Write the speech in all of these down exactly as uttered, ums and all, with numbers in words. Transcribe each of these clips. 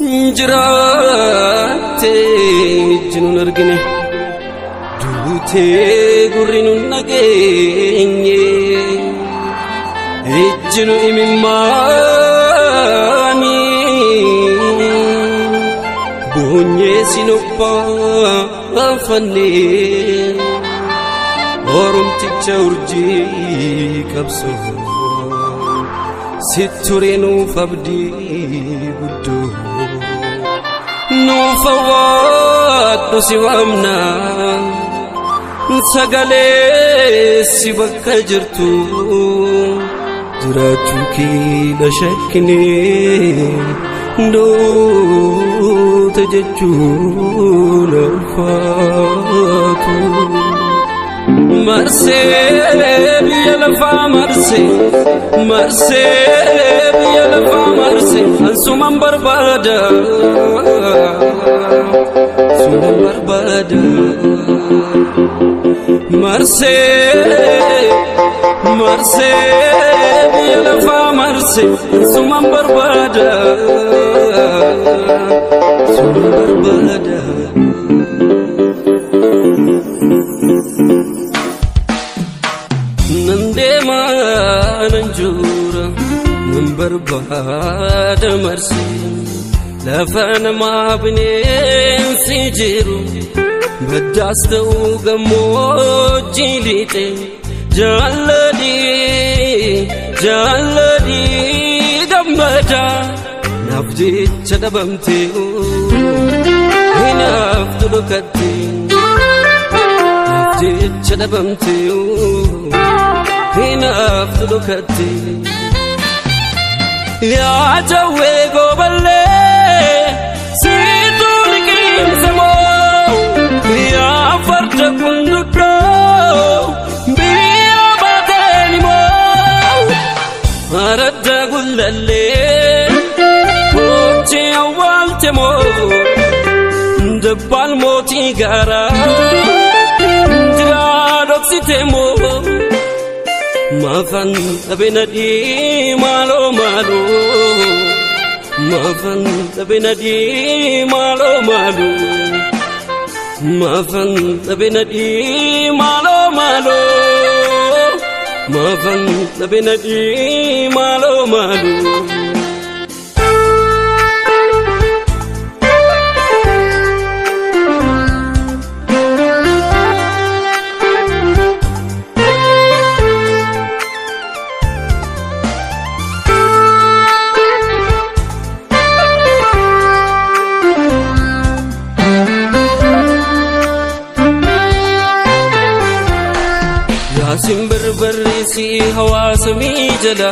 Jirate jinun argine dute gurrinun nagenye ejjinu imimani bunye sinoppa afane orum ticha urji kapso siturenu fabdi buddu نوفوات نسيوامنا سغالي سيبك جرتو جراتوكي لشكني دو تججون الفاتو مرسي بيلفا مرسي مرسي بيلفا مرسي انسو من بربادا سومن بربادا مرسي مرسي بيلفا مرسي انسو من بربادا سومن بربادا Nandema nanjura Namberbada marsi Lafana mabne sijiru Badasta ugamo jilite Jaladi Jaladi Gammada Nafdi chadabamte Hinaftu lukati Nafdi chadabamte Enough to look at it. Ya jawe go balle, see to the game some more. Ya farta kundu pro, be about anymore. Arada gullalle, poche awalte mo, the palmoti gara, dradoxitemo. Mafan abinadi malo malo Mafan abinadi malo malo Mafan abinadi malo malo Mafan abinadi malo malo Simber berisi hawa semi jala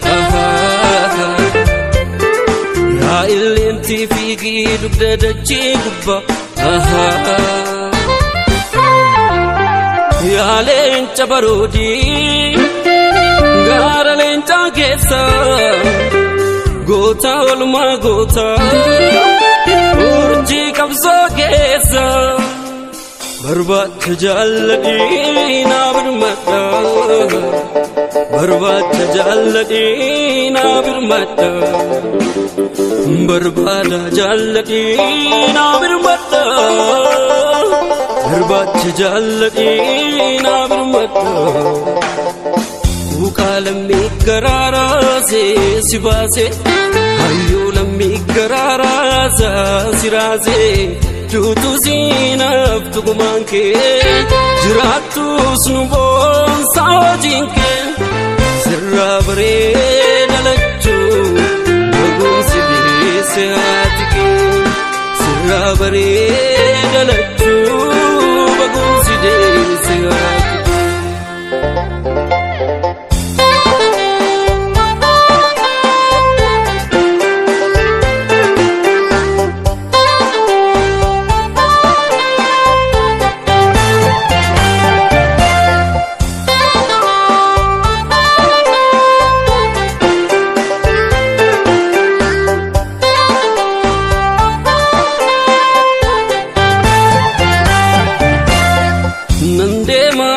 Ya ilinti figi dubda daci gubba Ya lenca barodi Gara lenca kesa Gota olma gota Urji kabso kesa Barbat tajalladina birmata Barbat tajalladina birmata Barbada jalladina birmata Barbat tajalladina birmata Uka lammi garara se sibase Hayo lammi garara sa sirase Tutu zinaf tugumanke Jiratu snubon sawajinke Sirra bare nalachu Bagun sibi sehatike Sirra bare nalachu Bagun sibi sehatike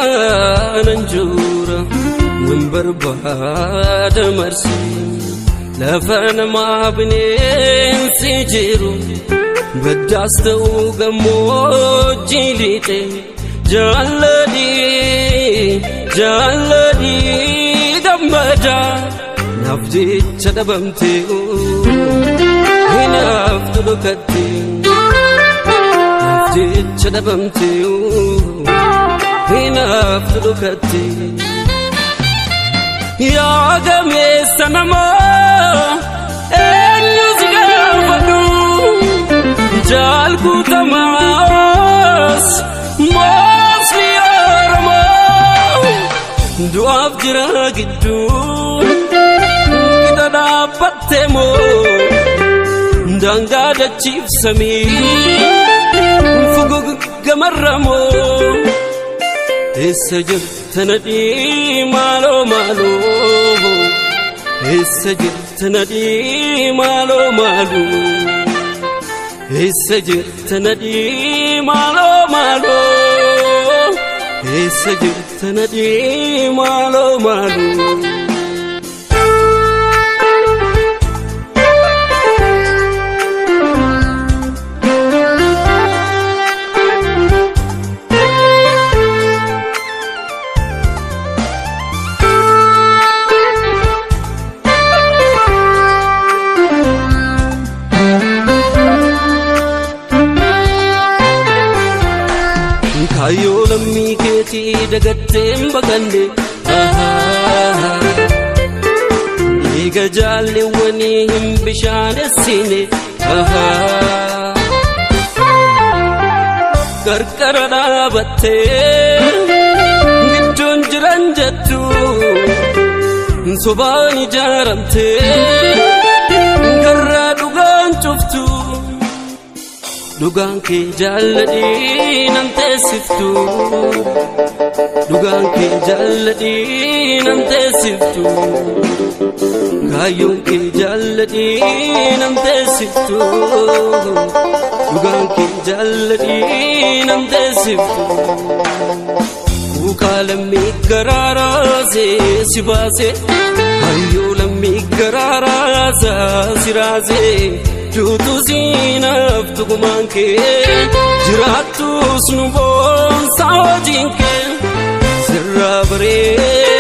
Nanjura Namberbada marsi لفن ما بننسي جيرو بداستو قمو جيليتي جالدي جالدي قمجا نفجي تدبمتيو هنا افتلكتي نفجي تدبمتيو هنا افتلكتي يا قمي سنما جالكو تماس موصلي أرمو دواب جرا قدو كده دابتمو دانقا دا تشيف سمي فقوق قمرمو السجر تندي مالو مالو السجر تندي مالو مالو السجر تندي مالو مالو السجر تندي مالو مالو Kayo lammi keti dagatem bagande Iga jalli wani him bishane sine Karkara batte giddun jiran jattu Sobani jaramte garra dugan chuftu Dugan ke jalladi nante siftu Dugan ke jalladi nante siftu Kayun ke jalladi nante siftu Dugan ke jalladi nante siftu Ukalammi garara se sibase Hayyulammi garara sa sirase Jutu zinaf tugumanke jiratu snubon sawajinke sirra bare